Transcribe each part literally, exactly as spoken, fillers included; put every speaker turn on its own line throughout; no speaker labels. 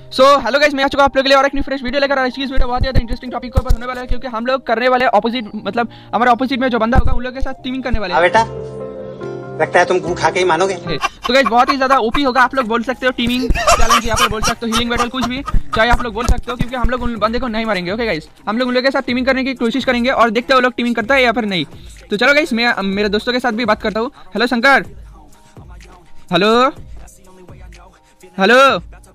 So hello guys, मैं आ चुका आप लोगों के लिए और एक न्यू फ्रेश वीडियो लेकर। आज की इस वीडियो बहुत ज़्यादा इंटरेस्टिंग टॉपिक के ऊपर होने वाला है, क्योंकि हम लोग करने वाले ऑपोजिट, मतलब हमारे ऑपोजिट में जो बंदा होगा उन लोगों के साथ टीमिंग करने वाले हैं।
बेटा लगता है तुम गू खा के ही मानोगे।
तो गाइस बहुत ही ज्यादा ओपी होगा, आप लोग बोल सकते हो टीमिंग चैलेंज, या फिर बोल सकते हो हीलिंग बैटल, कुछ भी चाहे आप लोग बोल सकते हो, क्योंकि हम लोग उन बंदे को नहीं मारेंगे। ओके गाइस, हम लोग उन लोगों के साथ टीमिंग करने की कोशिश करेंगे और देखते हैं वो लोग टीमिंग करता है या फिर नहीं। तो चलो गाइस, मैं मेरे दोस्तों के साथ भी बात करता हूँ। हेलो शंकर, हेलो हेलो,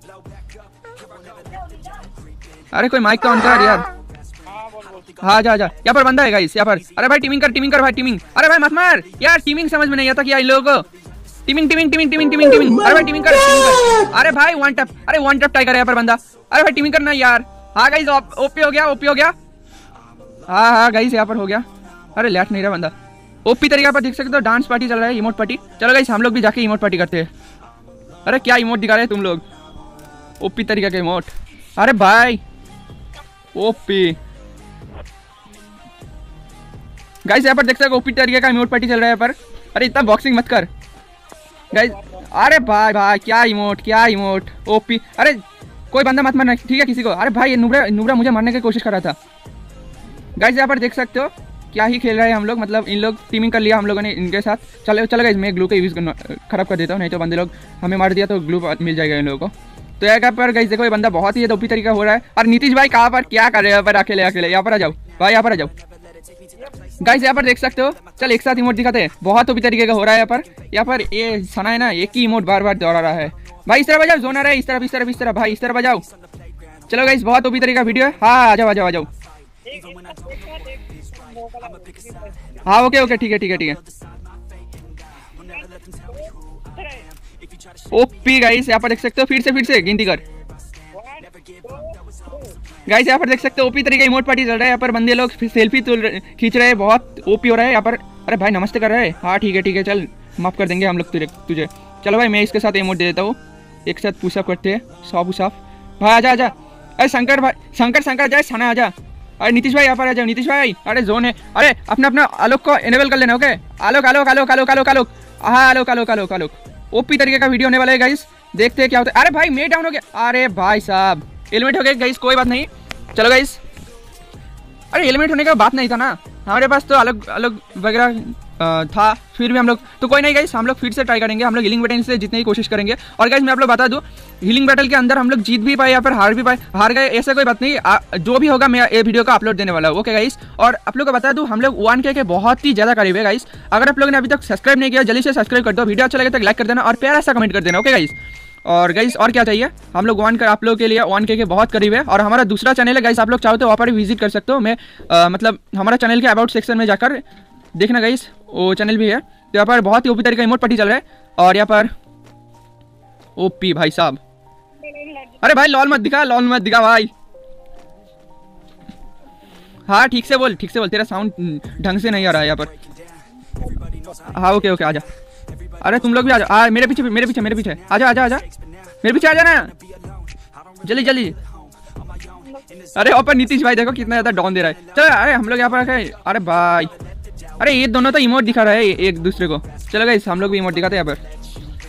अरे कोई माइक का ऑन कर यार। हाँ जा जा, यहाँ पर बंदा है गाइस, यहाँ पर। अरे भाई टीमिंग कर, टीमिंग कर भाई, टीमिंग। अरे भाई मत मार यार, टीमिंग समझ में नहीं आता क्या इन लोगों को। Teaming teaming teaming teaming teaming teaming, अरे भाई टीमिंग कर, टीमिंग कर। अरे भाई वन टैप, अरे वन टैप टाइगर है यहाँ पर बंदा। अरे भाई टीमिंग करना यार। हाँ गाइस, ओपी हो गया, ओपी हो गया। हाँ हाँ गाइस, यहाँ पर हो गया। अरे लेट नहीं रहा बंदा। ओपी तरीका पर देख सकते हो, डांस पार्टी चल रहा है, इमोट पार्टी। चलो गाइस, हम लोग भी जाके इमोट पार्टी करते हैं। अरे क्या इमोट दिखा रहे हैं तुम लोग, ओपी तरीका के इमोट। अरे भाई ओपी गाइस, यहाँ पर देख सकते हो ओपी तरीके का इमोट पार्टी चल रहा है यहाँ पर। अरे इतना बॉक्सिंग मत कर गाइस। अरे भाई भाई क्या इमोट, क्या इमोट ओपी। अरे कोई बंदा मत मारना, ठीक है किसी को। अरे भाई ये नुबरा नुबरा मुझे मारने की कोशिश कर रहा था गाइस। यहाँ पर देख सकते हो क्या ही खेल रहे हैं हम लोग, मतलब इन लोग टीमिंग कर लिया हम लोगों ने इनके साथ। चलो चलो गाइस, मैं ग्लू का यूज़ खराब कर देता हूँ, नहीं तो बंदे लोग हमें मार दिया तो ग्लू मिल जाएगा इन लोगों को। तो यहाँ पर गाइस देखो, ये बंदा बहुत ही ओपी तरीका हो रहा है। और नीतीश भाई कहाँ पर क्या कर रहे हैं यहाँ पर अकेले अकेले? यहाँ पर आ जाओ भाई, यहाँ पर आ जाओ गाइस। यहाँ पर देख सकते हो, चल एक साथ इमोट दिखाते हैं। बहुत ओपी तरीके का हो रहा है यहाँ पर। यहाँ पर ये सना है ना, एक ही इमोट बार बार दोहरा रहा है भाई। इस तरह बजाओ, जोन आ रहा है इस तरफ इस तरफ इस तरफ भाई, इस तरह बजाओ। चलो गाइस, बहुत ओपी तरीका वीडियो है। हाँ आ जाओ आ जाओ आ जाओ। हाँ ओके ओके, ठीक है ठीक है ठीक है। ओपी गाइस, यहाँ पर देख सकते हो, फिर से फिर से गिनती कर गाइस। यहाँ पर देख सकते हो ओपी तरीके इमोट पार्टी चल रहा है यहाँ पर। बंदे लोग सेल्फी खींच रहे हैं, बहुत ओपी हो रहा है यहाँ पर। अरे भाई नमस्ते कर रहे हैं। हाँ ठीक है ठीक है, चल माफ कर देंगे हम लोग तुझे तुझे चलो भाई, मैं इसके साथ इमोट दे देता हूँ। एक साथ पुशअप करते हैं, सौ पुशअप भाई। आजा आजा, अरे शंकर भाई, शंकर शंकर जाए सना आजा। अरे नीतीश भाई यहाँ पर आ जाओ, नीतीश भाई। अरे जोन है, अरे अपना अपना आलोक को इनेबल कर लेना। ओके आलोक आलोक आलोक आलोक आलोक आलोक, हाँ आलोक आलोक आलोक आलोक। ओपी तरीके का वीडियो होने वाला है गाइस, देखते हैं क्या होता है। अरे भाई मे डाउन हो गया। अरे भाई साहब एलिमेंट हो गया गाइस, कोई बात नहीं। चलो गाइस, अरे एलिमेंट होने का बात नहीं था ना, हमारे पास तो अलग अलग वगैरह था, फिर भी हम लोग तो कोई नहीं गाइस, हम लोग फिर से ट्राई करेंगे। हम लोग हीलिंग बैटल से जितने की कोशिश करेंगे। और गाइस मैं आप लोग बता दूं, हीलिंग बैटल के अंदर हम लोग जीत भी पाए या फिर हार भी पाए, हार गए ऐसा कोई बात नहीं। आ, जो भी होगा मैं ये वीडियो का अपलोड देने वाला हूँ। ओके गाइस, और आप लोग को बता दूं, हम लोग वन के के बहुत ही ज़्यादा करीब है गाइस। अगर आप लोगों ने अभी तक सब्सक्राइब नहीं किया, जल्दी से सब्सक्राइब कर दो। वीडियो अच्छा लगे तो लाइक कर देना और प्यारा सा कमेंट कर देना। ओके गाइस, और गाइस और क्या चाहिए, हम लोग वन का आप लोगों के लिए वन के के बहुत करीब है। और हमारा दूसरा चैनल है गाइस, आप लोग चाहो तो वहाँ पर भी विजिट कर सकते हो। मैं आ, मतलब हमारा चैनल के अबाउट सेक्शन में जाकर देखना गाइस, वो चैनल भी है। तो यहाँ पर बहुत ही ओपी तरीका इमोट पार्टी चल रहा है। और यहाँ पर ओपी भाई साहब, अरे भाई लॉल मत दिखा, लॉल मत दिखा भाई। हाँ ठीक से बोल, ठीक से बोल, तेरा साउंड ढंग से नहीं आ रहा है यहाँ पर। हाँ ओके ओके, आजा। अरे तुम लोग भी आ जाओ, आ मेरे पीछे मेरे पीछे मेरे पीछे आजा आजा आजा, मेरे पीछे आ जाना जल्दी जल्दी। अरे ऊपर नीतीश भाई देखो कितना ज्यादा डाउन दे रहा है। चलो अरे हम लोग यहाँ पर रखे। अरे भाई, अरे ये दोनों तो इमोट दिखा रहे हैं एक दूसरे को। चलो गाइस, हम लोग भी इमोट दिखाते हैं यहाँ पर।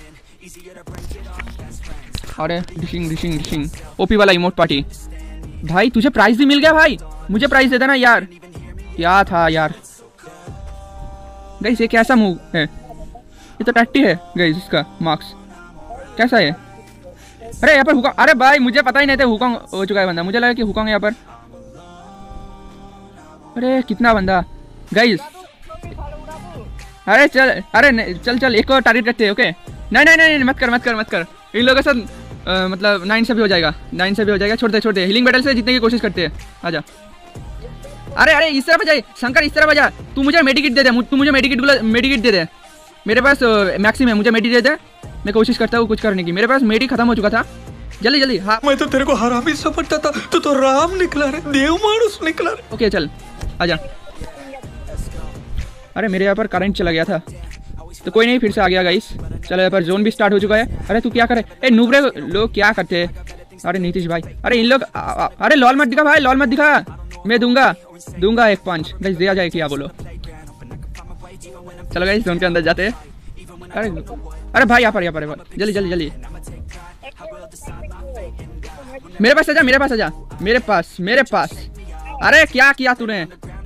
अरे डिशिंग डिशिंग डिशिंग, ओपी वाला इमोट पार्टी भाई। तुझे प्राइस भी मिल गया भाई, मुझे प्राइस दे देना यार। क्या था यार गाइस, ये कैसा मूव है? ये तो टट्टी है गाइस, इसका मार्क्स कैसा है? अरे यहाँ पर हुकॉन्ग, अरे भाई मुझे पता ही नहीं था हुकॉन्ग हो चुका है बंदा, मुझे लगा कि हुकॉन्ग यहाँ पर। अरे कितना बंदा गाइस। अरे चल, अरे चल चल एक और टारगेट रखते हैं। ओके नहीं नहीं नहीं मत कर मत कर मत कर, इन लोगों के साथ आ, मतलब नाइन से भी हो जाएगा, नाइन से भी हो जाएगा। छोड़ते छोड़ते हीलिंग बैटल से जीतने की कोशिश करते हैं। आजा। अरे अरे इस तरह बजाए शंकर, इस तरह बजा। तू मुझे मेडिकिट दे दे, तू मुझे मेडिकिट मेडिकिट दे दे। मेरे पास मैक्सिम है, मुझे मेडी दे दे। मैं कोशिश करता हूँ कुछ करने की, मेरे पास मेडी खत्म हो चुका था। जल्दी जल्दी। हाँ
मैं तो तेरे को हरामी समझता था, तू तो राम निकला रे, देव मानुस निकला रे।
ओके चल आजा। अरे मेरे यहाँ पर करंट चला गया था, तो कोई नहीं, फिर से आ गया गाइस। चलो यहाँ पर जोन भी स्टार्ट हो चुका है। अरे तू क्या करे, ए नूबरे लोग क्या करते हैं? अरे नीतीश भाई, अरे इन लोग, अरे लॉल मत दिखा भाई, लॉल मत दिखा। मैं दूंगा दूंगा एक पंच गाइस, दिया जाए क्या बोलो। चलो गाइस जोन के अंदर जाते हैं। अरे अरे भाई यहाँ पर यहाँ पर जल्दी जल्दी जल्दी। मेरे पास आजा, मेरे पास आजा, मेरे पास, मेरे पास। अरे क्या किया तूने?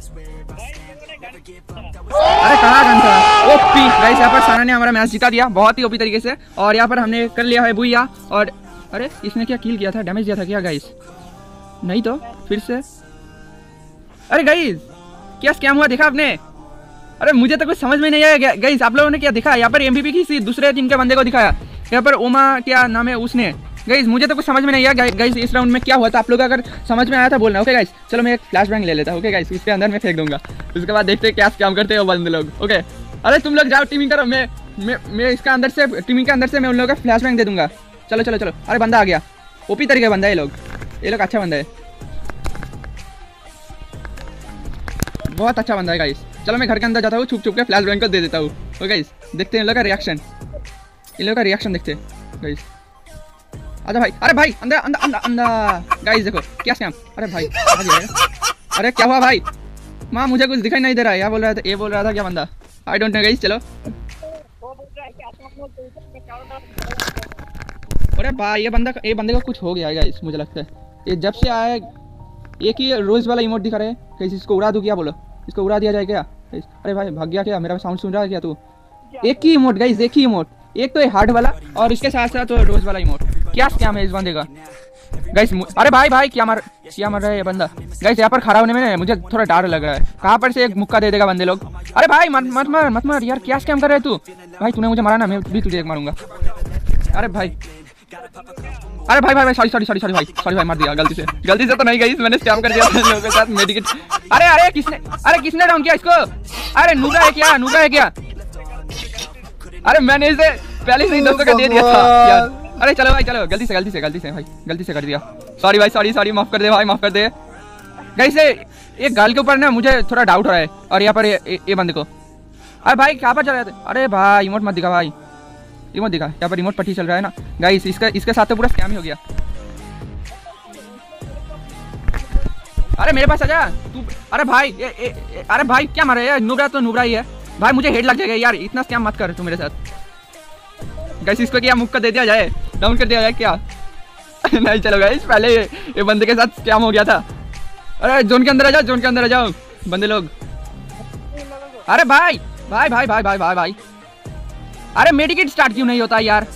अरे कहाँ गन था? ओपी गाइस, यहाँ पर साना ने हमारा मैच जिता दिया बहुत ही ओपी तरीके से। और यहाँ पर हमने कर लिया है बुइया। और अरे इसने क्या किल किया था, डैमेज दिया था क्या गाइस? नहीं तो फिर से। अरे गाइस क्या स्कैम हुआ देखा आपने? अरे मुझे तो कुछ समझ में नहीं आया गाइस। आप लोगों ने क्या देखा? यहाँ पर एमवीपी किसी दूसरे टीम के बंदे को दिखाया। यहाँ पर ओमा क्या नाम है उसने। गाइस मुझे तो कुछ समझ में नहीं आया गाइस इस राउंड में क्या हुआ था। आप लोग अगर समझ में आया था बोलना। ओके गाइस चलो मैं एक फ्लैश बैंग ले लेता हूँ। ओके गाइस उसके अंदर मैं फेंक दूंगा, उसके बाद देखते हैं क्या स्कैम करते हैं वो बंदे लोग। ओके अरे तुम लोग जाओ टीमिंग करो, मैं मैं मैं इसका अंदर से टीमिंग के अंदर से मैं उन लोगों का फ्लैश बैंग दे दूंगा। चलो चलो चलो। अरे बंदा आ गया, ओपी तरीके बंदा है ये लोग, ये लोग अच्छा बंदा है, बहुत अच्छा बंदा है गाइस। चलो मैं घर के अंदर जाता हूँ, छुप छुप के फ्लैश बैंग को दे देता हूँ। ओके गाइस देखते हैं इन लोग का रिएक्शन, इन लोग का रिएक्शन देखते हैं गाइस। आजा भाई, अरे भाई अंदर अंदर अंदर अंदर। गाइस देखो क्या स्कैम। अरे भाई अरे क्या हुआ भाई? माँ मुझे कुछ दिखाई नहीं दे रहा है। क्या बोल रहा था, ये बोल रहा था क्या बंदा? I don't know guys. चलो अरे भाई ये बंदा ये बंदे को कुछ हो गया है गाइस, मुझे लगता है ये जब से आया एक ही रोज वाला इमोट दिखा रहे हैं। कैसे इसको उड़ा दूं? क्या बोलो, इसको उड़ा दिया जाए क्या? अरे भाई भाग गया क्या? मेरा साउंड सुन रहा है क्या तू? एक ही इमोट गाइस, एक ही इमोट, एक तो ये हार्ट वाला और इसके साथ साथ तो रोज वाला इमोट। क्या स्कैम है इस बंदे का गाइस? अरे भाई भाई क्या मार क्या मार रहा है ये बंदा गाइस? यहाँ पर खड़ा होने में मुझे थोड़ा डर लग रहा है, कहाँ पर से एक मुक्का दे देगा बंदे लोग। अरे भाई मत मत मार मत मार यार, क्या स्कैम कर रहा है तू? भाई तूने मुझे मारा ना, मैं भी तुझे एक मारूंगा। अरे भाई अरे भाई भाई सॉरी सॉरी सॉरी सॉरी भाई सॉरी भाई, मार दिया गलती से, गलती से तो नहीं गाइस, मैंने स्कैम कर दिया था लोगों के साथ मेडिकेट। अरे अरे किसने अरे किसने डाउन किया इसको? अरे नूबरा है क्या? नूबरा है क्या? अरे मैंने इसे पहले से ही दोस्तों का दे दिया था यार। अरे चलो भाई चलो, गलती से गलती से गलती से भाई गलती से कर दिया, सॉरी भाई सॉरी सॉरी, माफ कर दे भाई माफ कर दे। गाइस ये गर्ल के ऊपर ना मुझे थोड़ा डाउट हो रहा है, और यहाँ पर ये ये बंदे को। अरे भाई कहाँ पर चल रहे थे? अरे भाई इमोट मत दिखा भाई, इमोट दिखा, यहाँ पर इमोट पट्टी चल रहा है ना गाइस। इसका इसके साथ तो पूरा स्कैम ही हो गया। अरे मेरे पास आजा तू। अरे भाई ए, ए, ए, अरे भाई क्या मारा यार? नुबरा तो नुबरा ही है भाई, मुझे हेड लग जाएगा यार, इतना स्कैम मत कर तू मेरे साथ। गाइस इसको क्या मुक्का दे दिया जाए, डाउन कर दिया जाए क्या? नहीं चलो गाइस, पहले ये, ये बंदे के साथ स्कैम हो गया था। अरे जोन के अंदर आ जाओ, जोन के अंदर आ जाओ बंदे लोग। अरे भाई भाई भाई भाई भाई भाई भाई अरे मेडिकेट स्टार्ट क्यों नहीं होता यार?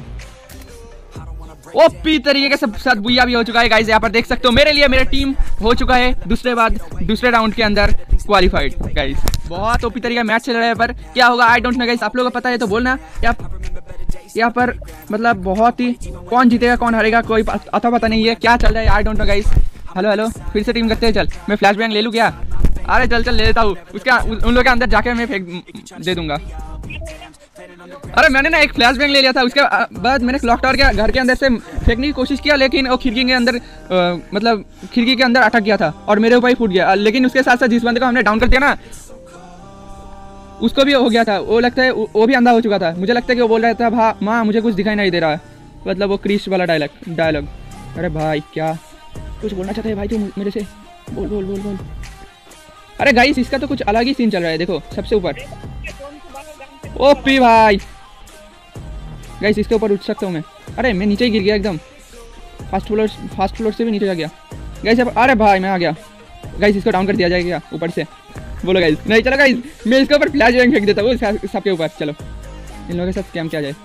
ओपी तरीके के साथ बुइया भी हो चुका है गाइस। यहाँ पर देख सकते हो मेरे लिए मेरा टीम हो चुका है दूसरे बाद दूसरे राउंड के अंदर क्वालिफाइड गाइस। बहुत ओपी तरीके मैच चल रहा है, पर क्या होगा आई डोंट नो गाइस। आप लोगों को पता है तो बोलना। यहाँ पर मतलब बहुत ही कौन जीतेगा कौन हारेगा कोई अता पता नहीं है, क्या चल रहा है I don't know guys. Hello hello फिर से टीम करते हैं। चल मैं फ्लैश बैंग ले लूँ क्या? अरे चल चल ले लेता हूँ, उसका उन लोगों के अंदर जाके मैं फेंक दे दूंगा। अरे मैंने ना एक फ्लैश बैंग ले लिया था, उसके बाद मैंने क्लॉक टावर के घर के अंदर से फेंकने की कोशिश किया, लेकिन वो खिड़की के अंदर आ, मतलब खिड़की के अंदर अटक गया था और मेरे ऊपर ही फूट गया। लेकिन उसके साथ साथ जिस बंदे को हमने डाउन कर दिया ना उसको भी हो गया था, वो लगता है वो भी अंधा हो चुका था। मुझे लगता है कि वो बोल रहा था भा माँ मुझे कुछ दिखाई नहीं दे रहा है, मतलब वो क्रिश वाला डायलॉग डायलॉग। अरे भाई क्या कुछ बोलना चाहते हैं भाई तू मेरे से? बोल बोल बोल बोल। अरे गाइस इसका तो कुछ अलग ही सीन चल रहा है, देखो सबसे ऊपर ओपी भाई। गाइस इसके ऊपर उठ सकता हूँ मैं? अरे मैं नीचे ही गिर गया एकदम, फास्ट फ्लोर फास्ट फ्लोर से भी नीचे जा गया गाइस। अरे भाई मैं आ गया गाइस, इसको डाउन कर दिया जाएगा ऊपर से? बोलो गाइस नहीं चलो गाइस, मैं इसके ऊपर फ्लैश बैंग फेंक देता हूँ सबके ऊपर। चलो इन लोगों के साथ स्कैम किया जाए।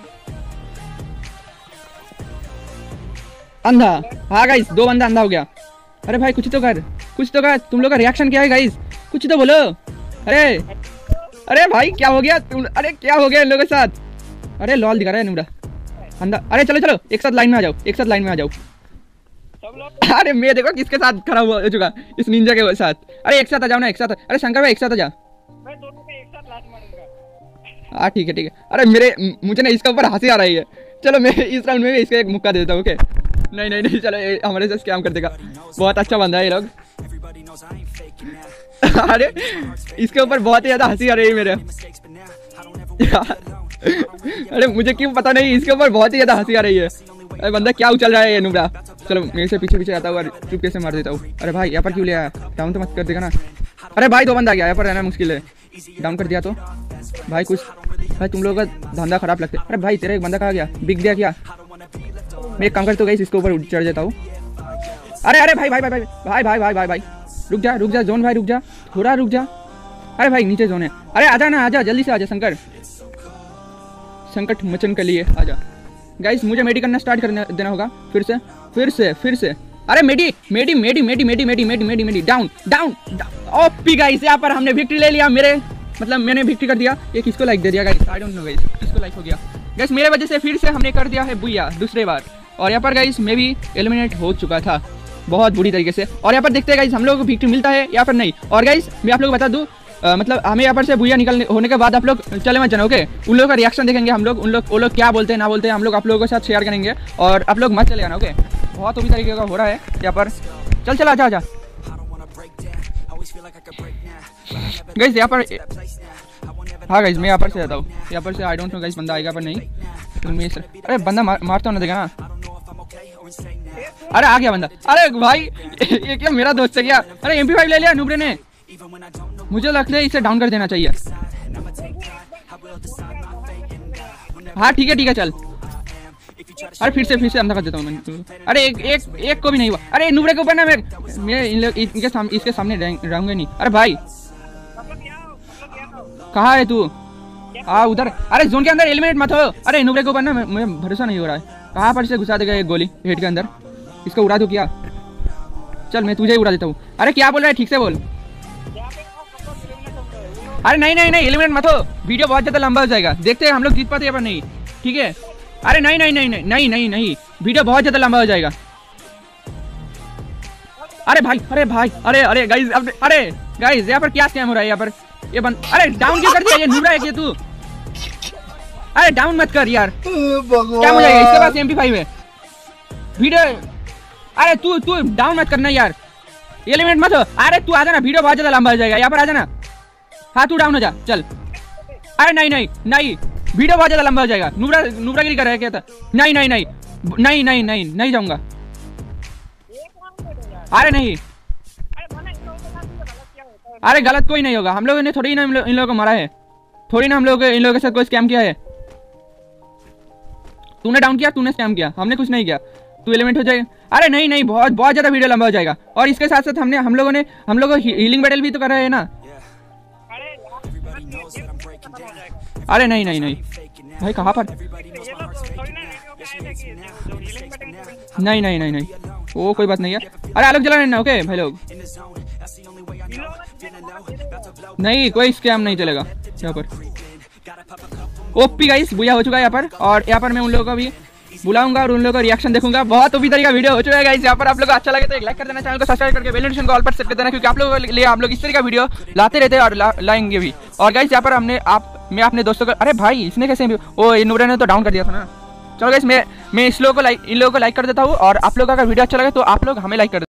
अंधा, हाँ गाइस दो बंदा अंधा हो गया। अरे भाई कुछ तो कर, कुछ तो कर, तुम लोग का रिएक्शन क्या है गाइस? कुछ तो बोलो। अरे अरे भाई क्या हो गया तुम? अरे क्या हो गया इन लोगों के साथ? अरे लॉल दिखा रहा है नुबड़ा अंधा। अरे चलो चलो एक साथ लाइन में आ जाओ, एक साथ लाइन में आ जाओ। अरे मैं देखो किसके साथ खड़ा हुआ हो चुका, इस निंजा के साथ। अरे एक साथ आ जाओ ना, एक साथ। अरे शंकर भाई एक साथ आ जा।
मैं दोनों को एक साथ लात मारूंगा।
हाँ ठीक है ठीक है। अरे मेरे मुझे ना इसके ऊपर हंसी आ रही है। चलो मैं इस राउंड में भी इसका एक मुक्का देता हूँ। ओके नहीं नहीं नहीं चलो हमारे साथ स्कैम कर देगा, बहुत अच्छा बंदा है ये लोग। अरे इसके ऊपर बहुत ही ज्यादा हंसी आ रही है मेरे यार। अरे मुझे क्यों पता नहीं, इसके ऊपर बहुत ही ज्यादा हंसी आ रही है। अरे बंदा क्या उछल रहा है ये नुबड़ा। चलो मेरे से पीछे पीछे आता हूँ और चुपके से मार देता हूँ। अरे भाई यहाँ पर क्यों ले आया? डाउन तो मत कर देगा ना। अरे भाई दो बंदा आ गया, यहाँ पर रहना मुश्किल है। डाउन कर दिया तो भाई कुछ भाई तुम लोगों का धंधा खराब लगता है। अरे भाई तेरा एक बंदा कहाँ गया? बिक गया क्या? मैं एक काम करता हूँ गाइस, इसके ऊपर चढ़ जाता हूँ। अरे अरे भाई भाई भाई भाई भाई भाई भाई भाई भाई रुक जा रुक जा जोन भाई, रुक जा थोड़ा रुक जा। अरे भाई नीचे जोन है। अरे आजा ना, आजा जल्दी से आजा शंकर, संकट मोचन के लिए आजा। गाइस मुझे मेडी करना स्टार्ट करना देना होगा फिर से फिर से फिर से। अरे medi medi medi medi medi medi medi medi medi down down OP guys, यहाँ पर हमने विक्ट्री ले लिया। मेरे मतलब मैंने विक्ट्री कर दिया। ये किसको लाइक दे दिया guys, I don't know guys किसको लाइक हो गया गाइस। मेरे वजह से फिर से हमने कर दिया है बुया दूसरे बार। और यहाँ पर गाइस मैं भी एलिमिनेट हो चुका था बहुत बुरी तरीके से। और यहाँ पर देखते हैं गाइस हम लोग को विक्ट्री मिलता है या फिर नहीं। और गाइस मैं आप लोग बता दूँ, Uh, मतलब हमें यहाँ पर से बुया निकल होने के बाद आप लोग चले मत जाना, ओके। उन लोगों का रिएक्शन देखेंगे हम लोग, उन लोग वो लोग क्या बोलते हैं ना बोलते हैं, हम लोग आप लोगों के साथ शेयर करेंगे। और आप लोग मत चले जाना, ओके। बहुत बुरी तरीके का हो रहा है यहाँ पर। चल चल आजा आजा गाइस यहाँ पर। हाँ गाइस मैं यहाँ पर से आता हूँ, यहाँ पर से आई डोंट नो गाइस बंदा आएगा पर नहीं। अरे बंदा मार, मारता होना देगा ना। अरे आ गया बंदा। अरे भाई ये क्या मेरा दोस्त है क्या? अरे एम पी फाइव ले लिया नुबरे ने। मुझे लगता है इसे डाउन कर देना चाहिए। हाँ ठीक है ठीक है चल। अरे फिर से फिर से अंदर कर देता हूँ मैं। अरे एक एक एक को भी नहीं हुआ। अरे नुबरे के ऊपर ना मैं मैं इनके सामने इसके सामने रहूंगा नहीं। अरे भाई कहाँ है तू? हाँ उधर। अरे जोन के अंदर एलिमिनेट मत हो। अरे नुबरे के ऊपर ना मुझे भरोसा नहीं हो रहा है, कहाँ पर से घुसा देगा एक गोली हेड के अंदर। इसको उड़ा दो क्या? चल मैं तुझे ही उड़ा देता हूँ। अरे क्या बोल रहा है, ठीक से बोल। अरे नहीं नहीं नहीं एलिमिनेट मत हो, वीडियो बहुत ज्यादा लंबा हो जाएगा। देखते हैं हम लोग जीत पाते हैं पर नहीं, ठीक है। अरे नहीं नहीं नहीं नहीं नहीं नहीं नहीं वीडियो बहुत ज्यादा लंबा हो जाएगा। अरे भाई अरे भाई अरे अरे गाइस अरे गाइस यहाँ पर क्या स्कैम हो रहा है यहाँ पर? ये बंद। अरे डाउन क्यों कर दिया? ये नुबरा है क्या तू? अरे डाउन मत कर यार, क्या हो जाएगा? इसके पास एम पी फाइव है वीडियो। अरे तू तू डाउन मत करना यार, एलिमिनेट मत हो। अरे तू आ जाना, वीडियो बहुत ज्यादा लंबा हो जाएगा। यहाँ पर आ जाना। हाँ तू डाउन हो जा चल। अरे नहीं नहीं नहीं वीडियो बहुत ज्यादा लंबा हो जाएगा। नुबरा नुबरा गिरी कर रहा है क्या था? नहीं नहीं नहीं नहीं नहीं नहीं नहीं जाऊंगा। अरे नहीं अरे गलत कोई नहीं होगा। हम लोगों ने थोड़ी ना इन लोगों को मारा है, थोड़ी ना हम लोग इन लोगों के साथ कोई स्कैम किया है। तूने डाउन किया, तूने स्कैम किया, हमने कुछ नहीं किया। तू एलिमेंट हो जाएगा। अरे नहीं नहीं बहुत बहुत ज्यादा वीडियो लंबा हो जाएगा। और इसके साथ साथ हमने हम लोगों ने हम लोग हीलिंग बैटल भी तो कर रहे हैं ना। अरे नहीं नहीं नहीं भाई कहाँ पर? नहीं नहीं नहीं नहीं वो कोई बात नहीं है। अरे आलोक जला ना, ओके भाई लोग। नहीं कोई स्कैम नहीं चलेगा यहाँ पर। ओपी गाइस बुया हो चुका है यहाँ पर। और यहाँ पर मैं उन लोगों को भी बुलाऊंगा और उन लोगों का रिएक्शन देखूंगा। बहुत ओपी तरीका वीडियो हो चुका है गाइस यहाँ पर। आप लोगों को अच्छा लगे तो एक लाइक कर देना, चैनल को सब्सक्राइब करके बेल नोटिफिकेशन को ऑल पर सेट कर देना, क्योंकि आप लोगों के लिए आप लोग इस तरह का वीडियो लाते रहते हैं और ला, लाएंगे भी। और गाइस यहाँ पर हमने आप मैं अपने दोस्तों को। अरे भाई इसने कैसे वो नुबरा ने तो डाउन कर दिया था ना। चलो गाइस मैं मैं इस लोगों को लाइक इन लोगों को लाइक कर देता हूँ। और आप लोगों का अगर वीडियो अच्छा लगे तो आप लोग हमें लाइक कर